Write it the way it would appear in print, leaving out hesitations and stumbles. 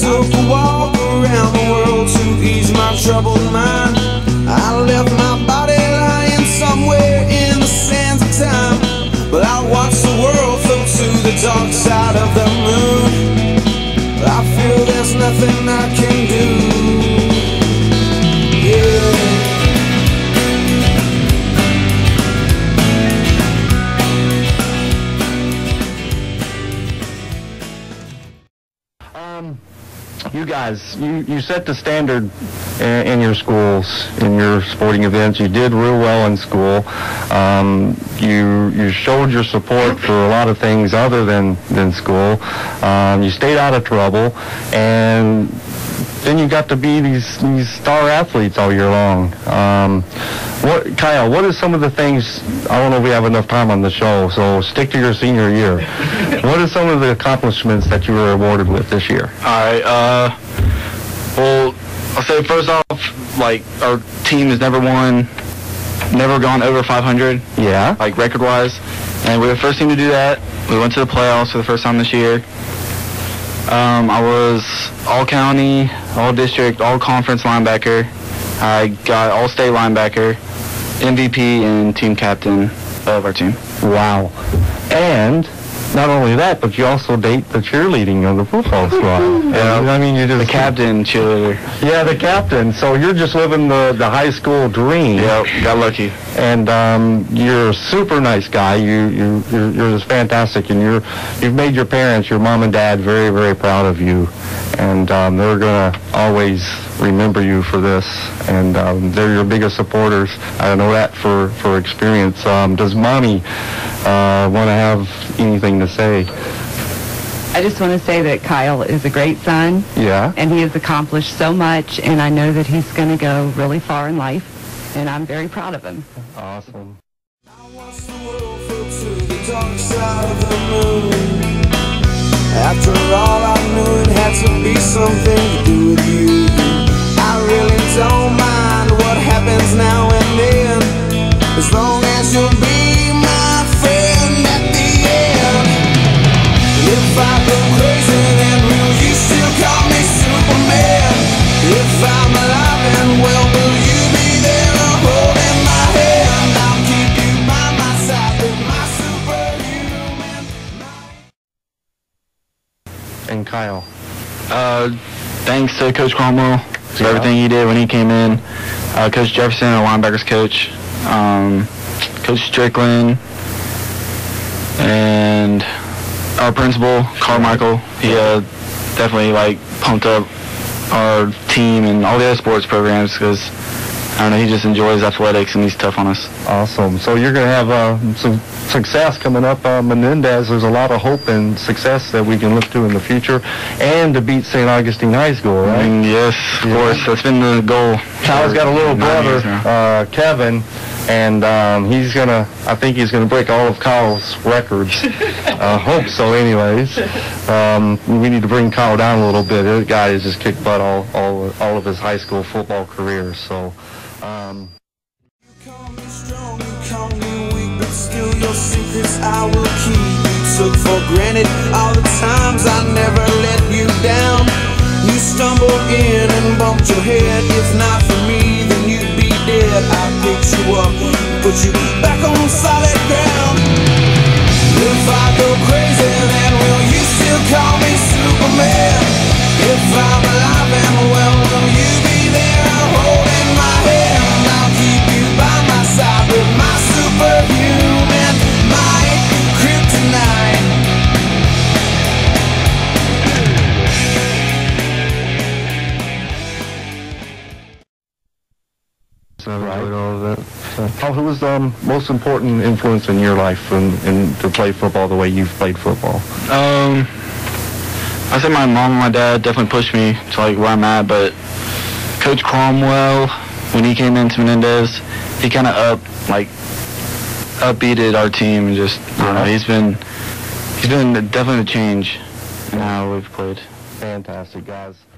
took a walk around the world to ease my troubled mind. I left my body lying somewhere in the sands of time, but I watched the world float to the dark side of the moon. I feel there's nothing I can do. Yeah. You guys, you set the standard in your schools, in your sporting events. You did real well in school. You showed your support for a lot of things other than school. You stayed out of trouble, and then you got to be these star athletes all year long. Kyle, what are some of the things, I don't know if we have enough time on the show, so stick to your senior year. What are some of the accomplishments that you were awarded with this year? All right, well, I'll say first off, like, our team has never gone over 500. Yeah. Like record-wise. And we were the first team to do that. We went to the playoffs for the first time this year. I was all-county, all-district, all-conference linebacker. I got all-state linebacker, MVP, and team captain of our team. Wow. And not only that, but you also date the cheerleading of the football squad. Yeah. I mean, you just... The captain cheerleader. Yeah, the captain. So you're just living the high school dream. Yep, got lucky. And you're a super nice guy. You're just fantastic, and you've made your parents, your mom and dad, very, very proud of you. And they're gonna always remember you for this. And they're your biggest supporters. I know that for experience. Does Mommy want to have anything to say? I just want to say that Kyle is a great son. Yeah. And he has accomplished so much, and I know that he's going to go really far in life, and I'm very proud of him. Awesome. I watched the world float to the dark side of the moon. After all, I knew it had to be something to do with you. I really don't mind what happens now and then, as long as you'll be my friend at the end. If I go crazy, then will you still call me Superman? If I'm alive and well, will you be there holding my hand? I'll keep you by my side with my superhuman. And Kyle? Thanks to Coach Cromwell for everything he did when he came in. Coach Jefferson, our linebackers coach. Coach Strickland. And our principal, Carmichael. He definitely pumped up our team and all the other sports programs because, I don't know, he just enjoys athletics and he's tough on us. Awesome. So you're going to have some success coming up. Menendez, there's a lot of hope and success that we can look to in the future, and to beat St. Augustine High School, right? Yes, of course. That's been the goal. Kyle's got a little brother, Kevin, and I think he's gonna break all of Kyle's records. Hope so, anyways. We need to bring Kyle down a little bit. The guy has just kicked butt all of his high school football career. So. You call me strong, you call me weak, but still your secrets I will keep. You took for granted all the times I never let you down. You stumbled in and bumped your head. If not for me, then you'd be dead. I picked you up, put you back on solid ground. If I go crazy, then will you still call me Superman? If I'm alive and well, will you be there holding my hand? I'll keep you by my side with my superhuman might, kryptonite. So I enjoyed all of that. So, who was the most important influence in your life and to play football the way you've played football? I said my mom and my dad definitely pushed me to where I'm at, but Coach Cromwell, when he came into Menendez, he kind of upbeated our team and just, I don't know, he's been definitely a change in how we've played. Fantastic, guys.